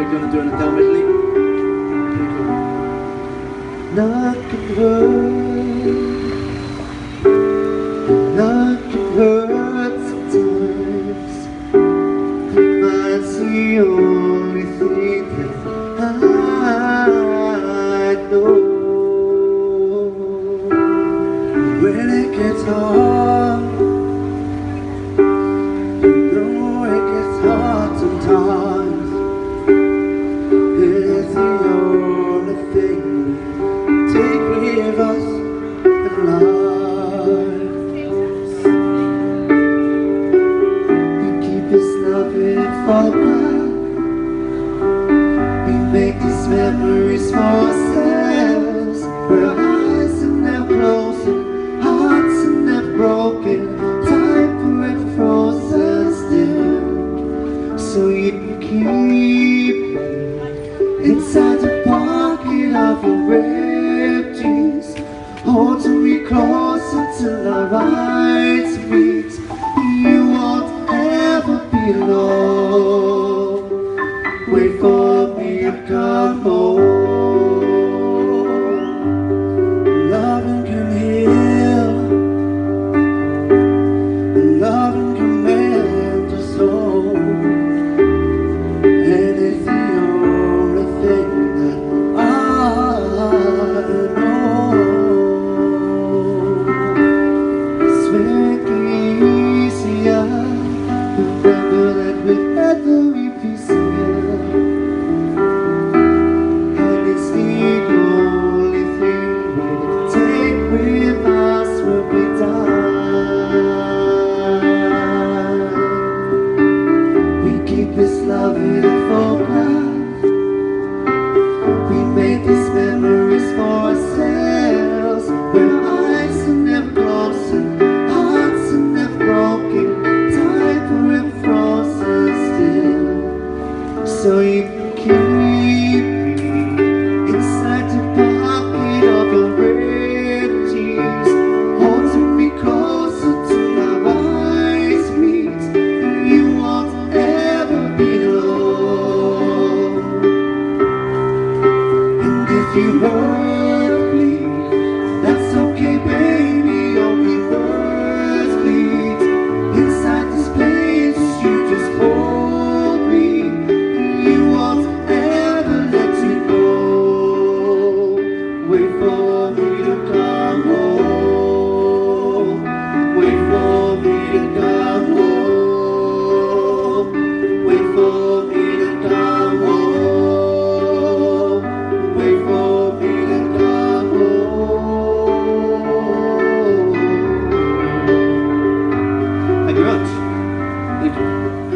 you want to do an Adele medley? Nothing hurts sometimes, but it's the only thing that I know. When it gets hard, you know it gets hard sometimes. It's the only thing take with us in life. We keep this love in focus. We make these memories for ourselves. Where our eyes are never closed and hearts are never broken. Time forever frozen still. So you can keep inside the pocket of your red jeans, holding me closer till our eyes meet. You won't ever be alone. Wait for me to come home. Loving can heal, loving can mend us all. And it's the only thing that I know. It's making easier. Remember that with every piece of you, and it's the only thing we'll take with us when we die. We keep this love in a focus. We make these memories for ourselves. Where our eyes are never closed and hearts are never broken. Time forever frozen still. So you can keep me inside the pocket of your red jeans, holding me closer till our eyes meet. You won't ever be alone. And if you hurt me, that's okay, baby. Only words bleed inside this place. You just hold me. You won't ever let you go. Wait for me to come home. Wait for me to come home. Wait for me to come home. Wait for me to come home. Thank you very much. Thank you.